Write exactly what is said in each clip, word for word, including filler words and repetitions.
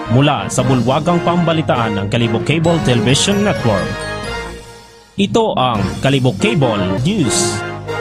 mula sa bulwagang pambalitaan ng Kalibog Cable Television Network. Ito ang Kalibog Cable News.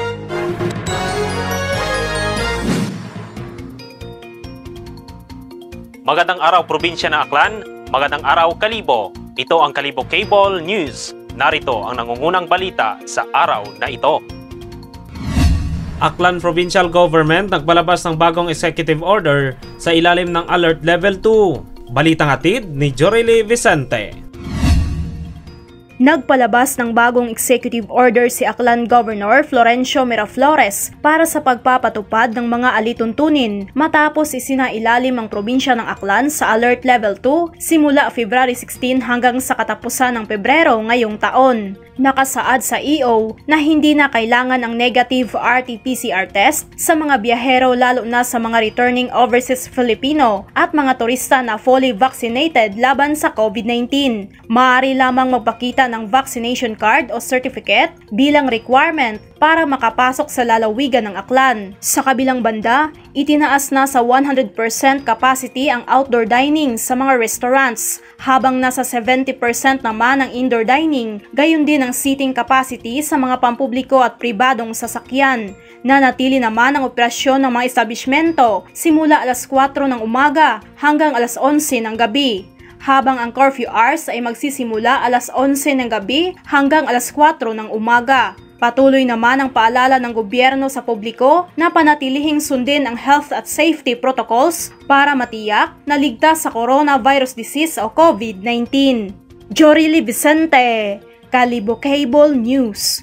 Magandang araw probinsya ng Aklan, magandang araw Kalibo. Ito ang Kalibog Cable News. Narito ang nangungunang balita sa araw na ito. Aklan Provincial Government nagpalabas ng bagong executive order sa ilalim ng Alert Level two. Balitang hatid ni Jorely Vicente. Nagpalabas ng bagong executive order si Aklan Governor Florencio Miraflores para sa pagpapatupad ng mga alituntunin matapos isinailalim ang probinsya ng Aklan sa Alert Level two simula February sixteen hanggang sa katapusan ng Pebrero ngayong taon. Nakasaad sa E O na hindi na kailangan ang negative R T P C R test sa mga biyahero lalo na sa mga returning overseas Filipino at mga turista na fully vaccinated laban sa COVID nineteen. Maaari lamang magpakita ng vaccination card o certificate bilang requirement para makapasok sa lalawigan ng Aklan. Sa kabilang banda, itinaas na sa one hundred percent capacity ang outdoor dining sa mga restaurants, habang nasa seventy percent naman ang indoor dining, gayon din ang seating capacity sa mga pampubliko at pribadong sasakyan. Nanatili naman ang operasyon ng mga establishmento simula alas kwatro ng umaga hanggang alas onse ng gabi, habang ang curfew hours ay magsisimula alas onse ng gabi hanggang alas kwatro ng umaga. Patuloy naman ang paalala ng gobyerno sa publiko na panatilihing sundin ang health at safety protocols para matiyak na ligtas sa coronavirus disease o COVID nineteen. Jorely Vicente, Kalibog Cable News.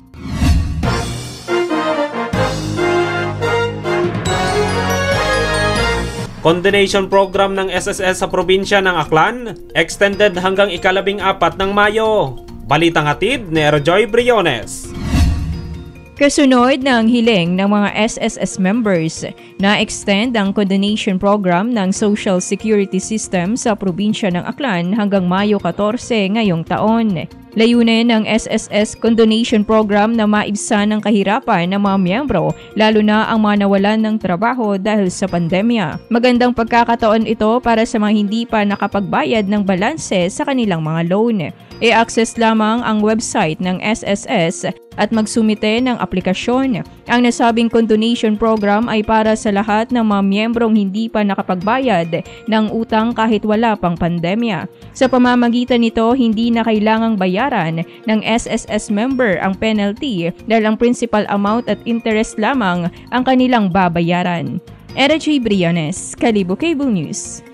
Condonation program ng S S S sa probinsya ng Aklan, extended hanggang ikalabing apat ng Mayo. Balitang hatid ni Erjoy Briones. Kasunod ng hiling ng mga S S S members na extend ang condonation program ng Social Security System sa probinsya ng Aklan hanggang Mayo fourteen ngayong taon. Layunin ng S S S condonation program na maibsan ang kahirapan ng mga miyembro, lalo na ang mga nawalan ng trabaho dahil sa pandemya. Magandang pagkakataon ito para sa mga hindi pa nakapagbayad ng balanse sa kanilang mga loan. I-access lamang ang website ng S S S at magsumite ng aplikasyon. Ang nasabing condonation program ay para sa lahat ng mga miyembrong hindi pa nakapagbayad ng utang kahit wala pang pandemya. Sa pamamagitan nito, hindi na kailangang bayaran ng S S S member ang penalty dahil ang principal amount at interest lamang ang kanilang babayaran. Erjoy Briones, Kalibog Cable News.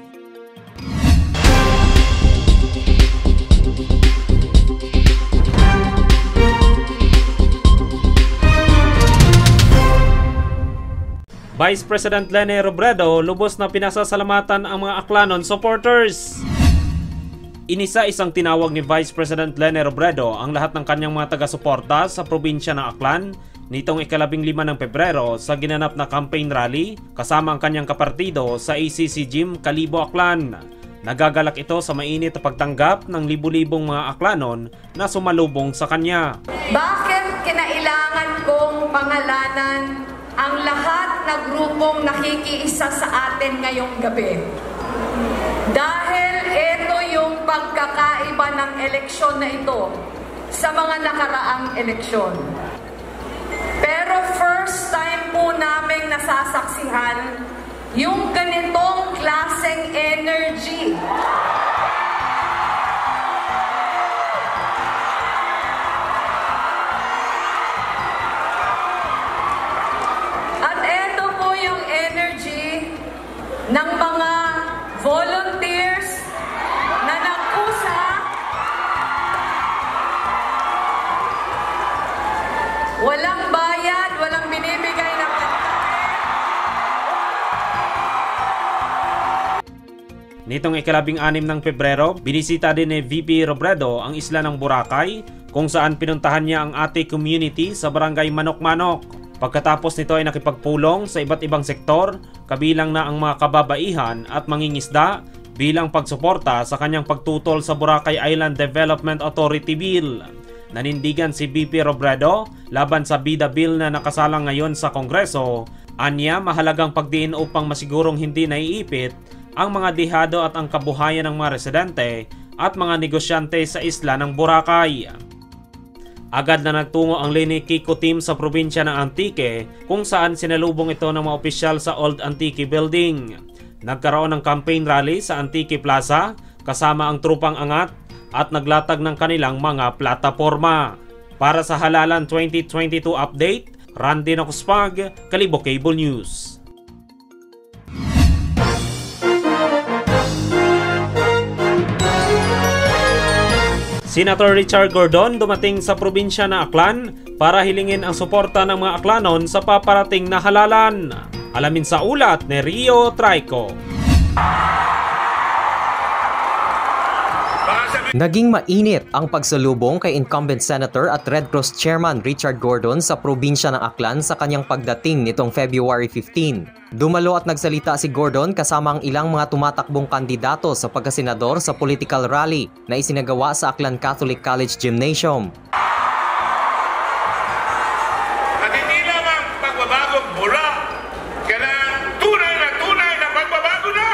Vice President Leni Robredo lubos na pinasasalamatan ang mga Aklanon supporters. Inisa-isang tinawag ni Vice President Leni Robredo ang lahat ng kanyang mga taga-suporta sa probinsya ng Aklan nitong ikalabing lima ng Pebrero sa ginanap na campaign rally kasama ang kanyang kapartido sa A C C Gym Kalibo, Aklan. Nagagalak ito sa mainit na pagtanggap ng libu-libong mga Aklanon na sumalubong sa kanya. Bakit kinailangan kong pangalanan ang lahat na grupong nakikiisa sa atin ngayong gabi? Dahil ito yung pagkakaiba ng eleksyon na ito sa mga nakaraang eleksyon. Pero first time po namin nasasaksihan yung ganitong klaseng energy. Ng mga volunteers na nagkusa, walang bayad, walang binibigay na pagkain. Nitong ikalabing anim ng Pebrero, binisita din ni V P Robredo ang isla ng Boracay kung saan pinuntahan niya ang Ate community sa barangay Manok-Manok. Pagkatapos nito ay nakipagpulong sa iba't ibang sektor, kabilang na ang mga kababaihan at mangingisda bilang pagsuporta sa kanyang pagtutol sa Boracay Island Development Authority Bill. Nanindigan si V P Robredo laban sa bida bill na nakasalang ngayon sa Kongreso. Anya, mahalagang pagdiin upang masigurong hindi naiipit ang mga dihado at ang kabuhayan ng mga residente at mga negosyante sa isla ng Boracay. Agad na nagtungo ang Leni Kiko team sa probinsya ng Antique kung saan sinalubong ito ng mga opisyal sa Old Antique Building. Nagkaroon ng campaign rally sa Antique Plaza kasama ang trupang angat at naglatag ng kanilang mga plataporma. Para sa Halalan twenty twenty-two update, Randy Nakuspag, Kalibo Cable News. Senator Richard Gordon dumating sa probinsya ng Aklan para hilingin ang suporta ng mga Aklanon sa paparating na halalan. Alamin sa ulat ni Rio Traico. Naging mainit ang pagsalubong kay incumbent Senator at Red Cross Chairman Richard Gordon sa probinsya ng Aklan sa kanyang pagdating nitong February fifteenth. Dumalo at nagsalita si Gordon kasama ang ilang mga tumatakbong kandidato sa pagkasenador sa political rally na isinagawa sa Aklan Catholic College Gymnasium. At hindi lamang pagbabagong mula, kailangan tunay na tunay na pagbabago na!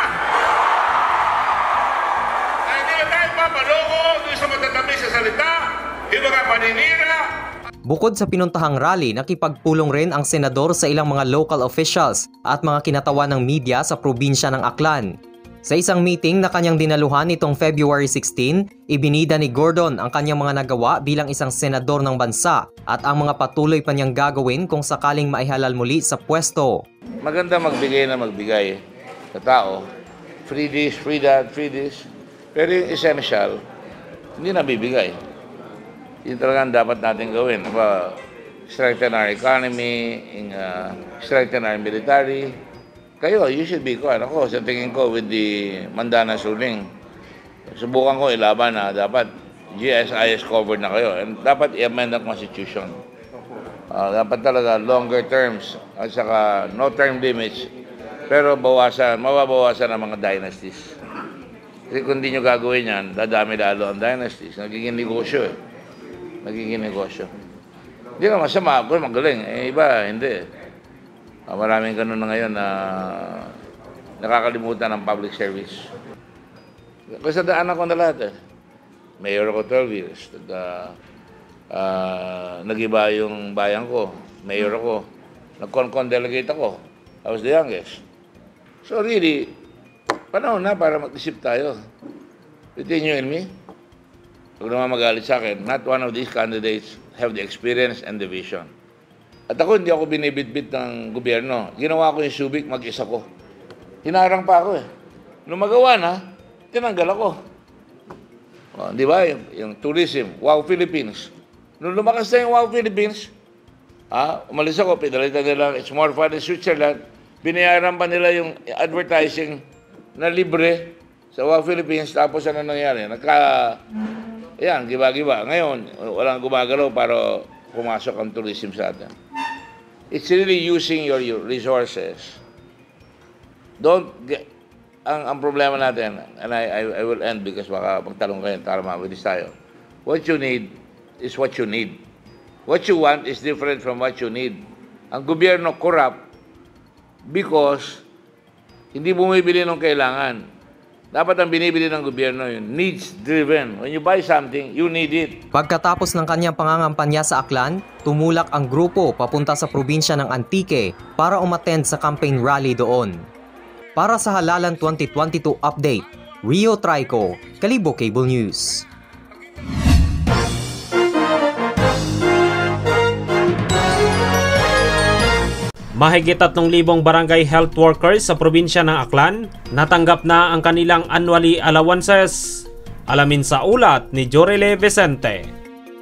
Ay hindi na tayo papaloko doon sa matatamis sa salita, yung mga paninira. Bukod sa pinuntahang rally, nakipagpulong rin ang senador sa ilang mga local officials at mga kinatawan ng media sa probinsya ng Aklan. Sa isang meeting na kanyang dinaluhan nitong February sixteenth, ibinida ni Gordon ang kanyang mga nagawa bilang isang senador ng bansa at ang mga patuloy pa niyang gagawin kung sakaling maihalal muli sa pwesto. Maganda magbigay na magbigay sa tao. Free this, free that, free this. Pero yung essential, hindi nabibigay. Yun talaga dapat natin gawin. Diba? Strengthen our economy, in, uh, strengthen our military. Kayo, you should be kuan. Ako, sa tingin ko, with the Mandana Suling, subukan ko ilaban na dapat G S I S covered na kayo. And dapat i-amend ang Constitution. Uh, dapat talaga longer terms at saka no term limits. Pero bawasan, mababawasan ang mga dynasties. Kasi kung hindi nyo gagawin yan, dadami lalo ang dynasties. Nagiging negosyo eh. Nagiging negosyo. Hindi na masama, ako magaling. Eh, iba, hindi. Uh, maraming ganun na ngayon na nakakalimutan ng public service. Kasi daan ako na lahat eh. Mayor ako twelve years. Nag, uh, uh, nag-iba yung bayan ko. Mayor ako. Nag-con-con delegate ako. I was the youngest. So really, panahon na para mag-isip tayo. Between you and me. Huwag naman magalit sa akin, not one of these candidates have the experience and the vision. At ako, hindi ako binibitbit ng gobyerno. Ginawa ko yung Subic, mag-isa ko. Hinarang pa ako eh. Nung magawa na, tinanggal ako. O, di ba? Yung, yung tourism, Wow Philippines. Nung lumakas na yung Wow Philippines, ah, umalis ako, pinalitan nila, it's more fun in Switzerland. Binayaran pa nila yung advertising na libre sa Wow Philippines. Tapos ano nangyari? Nagka... Yan, giba-giba. Ngayon, walang gumagalaw para pumasok ang tourism sa atin. It's really using your, your resources. Don't get, ang, ang problema natin, and I, I, I will end because baka magtalong kayo para mabilis tayo. What you need is what you need. What you want is different from what you need. Ang gobyerno corrupt because hindi bumibili ng kailangan. Dapat ang binibili ng gobyerno yun, needs-driven. When you buy something, you need it. Pagkatapos ng kanyang pangangampanya sa Aklan, tumulak ang grupo papunta sa probinsya ng Antique para umattend sa campaign rally doon. Para sa Halalan twenty twenty-two update, Rio Traico, Kalibo Cable News. Mahigit tatlong libong barangay health workers sa probinsya ng Aklan natanggap na ang kanilang annually allowances. Alamin sa ulat ni Jorele Vicente.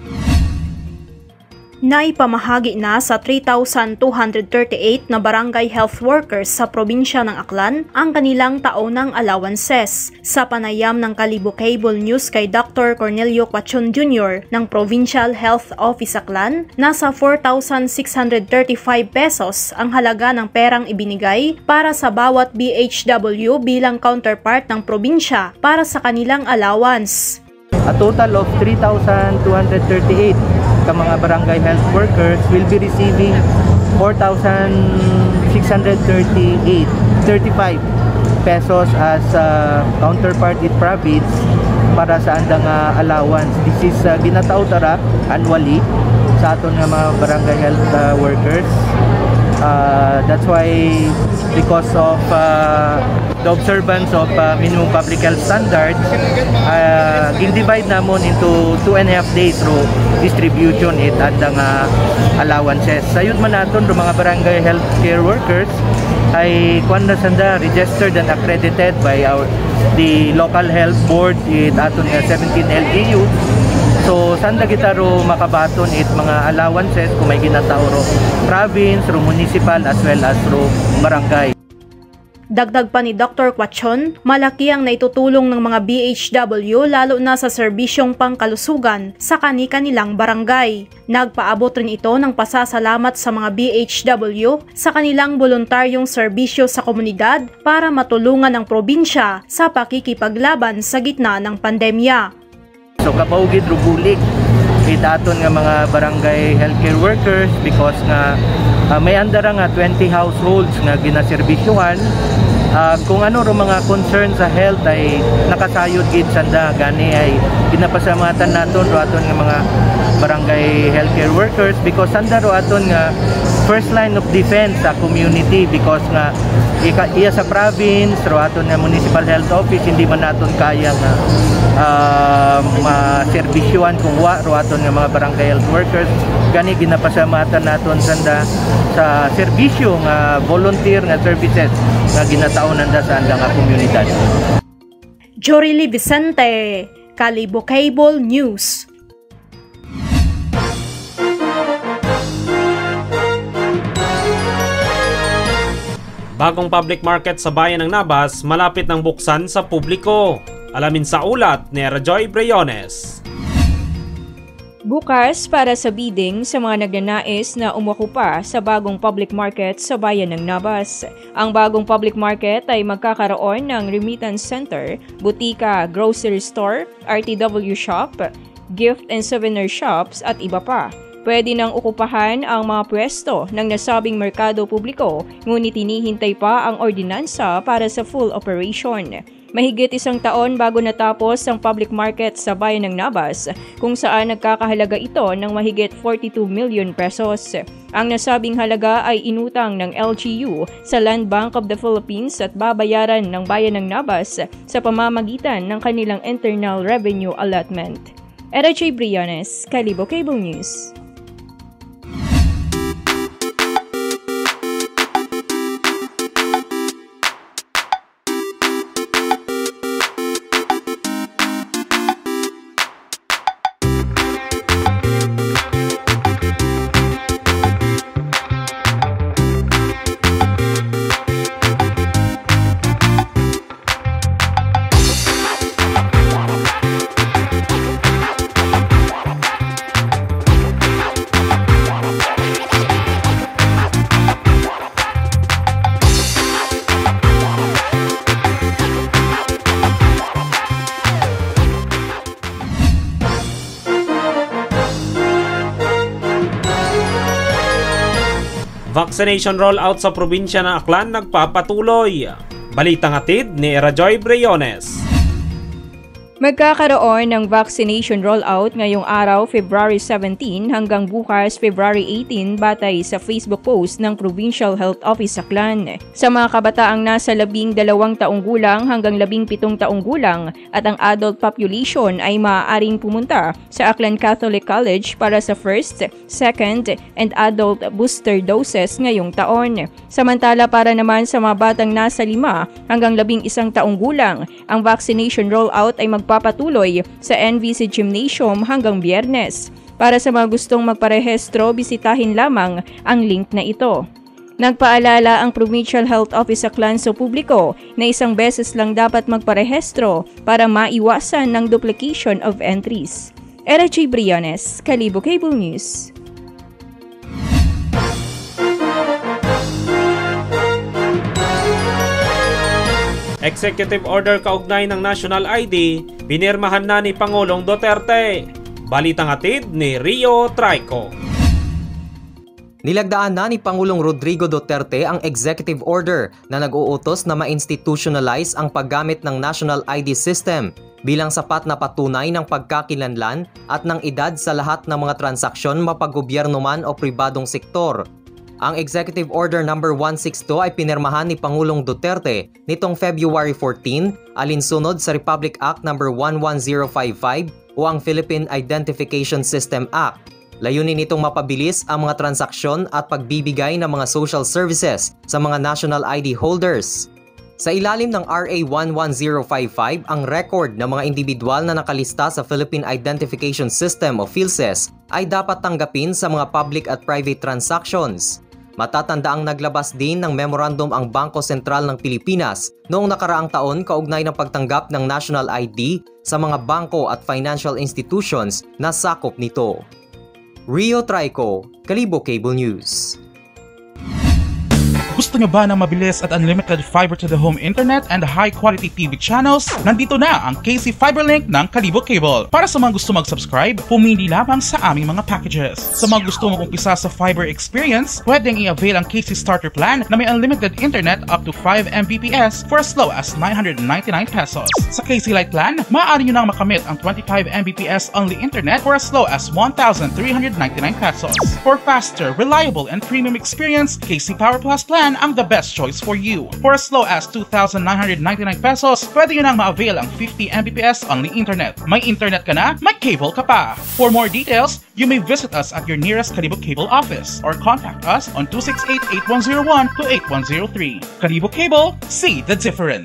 Naipamahagi na sa three thousand two hundred thirty-eight na barangay health workers sa probinsya ng Aklan ang kanilang taonang allowances. Sa panayam ng Kalibo Cable News kay Doctor Cornelio Quachon Junior ng Provincial Health Office Aklan, nasa four thousand six hundred thirty-five pesos ang halaga ng perang ibinigay para sa bawat B H W bilang counterpart ng probinsya para sa kanilang allowance. A total of three thousand two hundred thirty-eight ka mga barangay health workers will be receiving four thousand six hundred thirty-eight thirty-five pesos as uh, counterpart in province para sa andang uh, allowance. This is uh, ginatao tara annually sa aton nga mga barangay health uh, workers. Uh, that's why because of uh, the observance of uh, minimum public health standards, uh, gin-divide namon into two and a half days through distribution it at ang uh, allowances. Sayod man naton do mga barangay healthcare workers ay kuan na sanda registered and accredited by our the local health board it aton nga seventeen L G U. So sanda kita ro makabaton it mga allowances kung may ginatao ro province, ro municipal as well as ro barangay. Dagdag pa ni Doctor Quachon, malaki ang naitutulong ng mga B H W lalo na sa serbisyong pangkalusugan sa kani-kanilang barangay. Nagpaabot rin ito ng pasasalamat sa mga B H W sa kanilang voluntaryong serbisyo sa komunidad para matulungan ang probinsya sa pakikipaglaban sa gitna ng pandemya. So kapaugid rubulik itaton nga mga barangay healthcare workers because nga uh, may andara nga twenty households nga ginaserbisyohan. Uh, kung ano ro mga concern sa health ay nakasayod gid sanda gani ay ginapasalamatan naton ro aton nga mga barangay healthcare workers because sanda ro aton nga first line of defense sa community because nga iya sa province ro aton nga municipal health office hindi man naton kaya nga uh, maserbisyuhan kung wa ro aton nga mga barangay health workers gani ginapasalamatan naton sanda sa serbisyo nga volunteer nga services nga ginataon nanda sa andang nga komunidad. Jorily Vicente, Kalibo Cable News. Bagong public market sa bayan ng Nabas malapit ng buksan sa publiko. Alamin sa ulat ni Rajoy Briones. Bukas para sa bidding sa mga nagnanais na umukupa sa bagong public market sa bayan ng Nabas. Ang bagong public market ay magkakaroon ng remittance center, butika, grocery store, R T W shop, gift and souvenir shops at iba pa. Pwede nang okupahan ang mga pwesto ng nasabing merkado publiko, ngunit hinihintay pa ang ordinansa para sa full operation. Mahigit isang taon bago natapos ang public market sa bayan ng Nabas, kung saan nagkakahalaga ito ng mahigit forty-two million pesos. Ang nasabing halaga ay inutang ng L G U sa Land Bank of the Philippines at babayaran ng bayan ng Nabas sa pamamagitan ng kanilang Internal Revenue Allotment. R J Briones, Kalibo Cable News. Vaccination rollout sa probinsya ng Aklan nagpapatuloy. Balitang hatid ni Rajoy Briones. Magkakaroon ng vaccination rollout ngayong araw, February seventeen hanggang bukas, February eighteen, batay sa Facebook post ng Provincial Health Office Aklan. Sa mga kabataang nasa labing dalawang taong gulang hanggang labing pitong taong gulang at ang adult population ay maaaring pumunta sa Aklan Catholic College para sa first, second, and adult booster doses ngayong taon. Samantala para naman sa mga batang nasa lima hanggang labing isang taong gulang, ang vaccination rollout ay magpapatuloy Papatuloy sa N V C Gymnasium hanggang Biyernes. Para sa mga gustong magparehistro, bisitahin lamang ang link na ito. Nagpaalala ang Provincial Health Office Aklan sa publiko na isang beses lang dapat magparehistro para maiwasan ng duplication of entries. R J Briones, Kalibo Cable News. Executive Order kaugnay ng National I D, pinirmahan na ni Pangulong Duterte. Balitang hatid ni Rio Traico. Nilagdaan na ni Pangulong Rodrigo Duterte ang executive order na nag-uutos na ma-institutionalize ang paggamit ng National I D System bilang sapat na patunay ng pagkakilanlan at ng edad sa lahat ng mga transaksyon mapaggobyerno man o pribadong sektor. Ang Executive Order number one sixty-two ay pinirmahan ni Pangulong Duterte nitong February fourteen alinsunod sa Republic Act number one one zero five five o ang Philippine Identification System Act. Layunin nitong mapabilis ang mga transaksyon at pagbibigay ng mga social services sa mga national I D holders. Sa ilalim ng R A one one zero five five, ang record ng mga individual na nakalista sa Philippine Identification System o PhilSys ay dapat tanggapin sa mga public at private transactions. Matatandaang naglabas din ng memorandum ang Bangko Sentral ng Pilipinas noong nakaraang taon kaugnay ng pagtanggap ng National I D sa mga bangko at financial institutions na sakop nito. Rio Trico, Kalibo Cable News. Gusto nyo ba ng mabilis at unlimited fiber-to-the-home internet and high-quality T V channels? Nandito na ang K C Fiberlink ng Kalibo Cable. Para sa mga gusto mag-subscribe, pumili lamang sa aming mga packages. Sa mga gusto mag-umpisa sa fiber experience, pwedeng i-avail ang K C Starter Plan na may unlimited internet up to five megabits per second for as low as nine hundred ninety-nine pesos. Sa K C Lite Plan, maaari nyo nang makamit ang twenty-five megabits per second only internet for as low as one thousand three hundred ninety-nine pesos. For faster, reliable, and premium experience, K C Power Plus Plan ang the best choice for you. For as low as two thousand nine hundred ninety-nine pesos, pwede nyo nang ma-avail ang fifty megabits per second only internet. May internet ka na, may cable ka pa. For more details, you may visit us at your nearest Kalibo Cable office or contact us on two six eight, eight one zero one, two eight one zero three. Kalibo Cable, see the difference.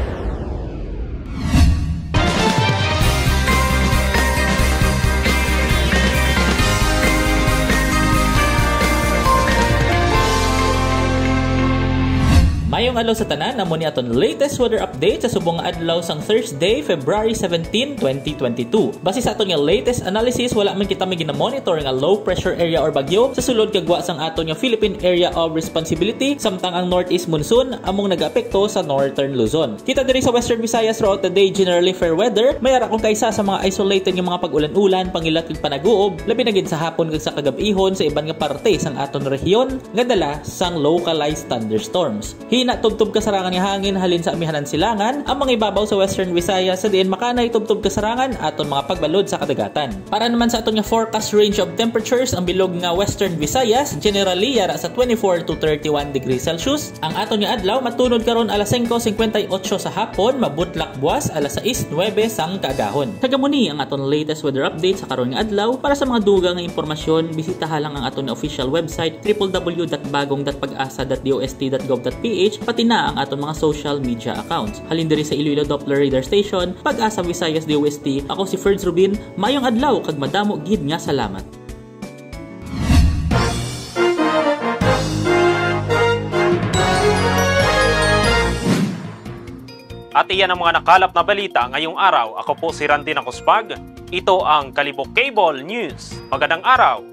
Mayong adlaw sa tanan, namo ni aton latest weather update sa subong adlaw sang Thursday, February seventeen, twenty twenty-two. Base sa aton nga latest analysis, wala man kita may gina-monitor nga low pressure area or bagyo sa sulod kagwa sang aton nga Philippine Area of Responsibility, samtang ang northeast monsoon among nag-apekto sa northern Luzon. Kita diri sa Western Visayas throughout the day, generally fair weather. Mayara kung kaysa sa mga isolated nga mga pag-ulan-ulan, pangilat kag panaguob, labi na gid sa hapon kag sa kagab-ihon sa iban nga parte sang aton rehiyon nga dala sang localized thunderstorms. Hina tubtob kasarangan nga hangin halin sa amihanan silangan ang mga ibabaw sa Western Visayas sa diin makanay tubtob kasarangan aton mga pagbalod sa kadagatan. Para naman sa aton nga forecast range of temperatures, ang bilog nga Western Visayas generally yara sa twenty-four to thirty-one degrees Celsius. Ang aton nga adlaw matunod karon alas singko fifty-eight sa hapon, mabutlak buwas alas sais nuwebe sang kaagahon. Kagamuni ang aton latest weather update sa karon nga adlaw. Para sa mga dugang nga impormasyon, bisitaha lang ang aton official website w w w dot bagong dot pag-asa dot dost dot gov dot p h pati na ang aton mga social media accounts. Halin diri sa Iloilo Doppler Radar Station, Pag-asa Visayas D O S T. Ako si Ferds Rubin, mayong adlaw kag madamo gid nga salamat. At iyan ang mga nakalap na balita ngayong araw. Ako po si Randy Nakuspag. Ito ang Kalibo Cable News. Magandang araw!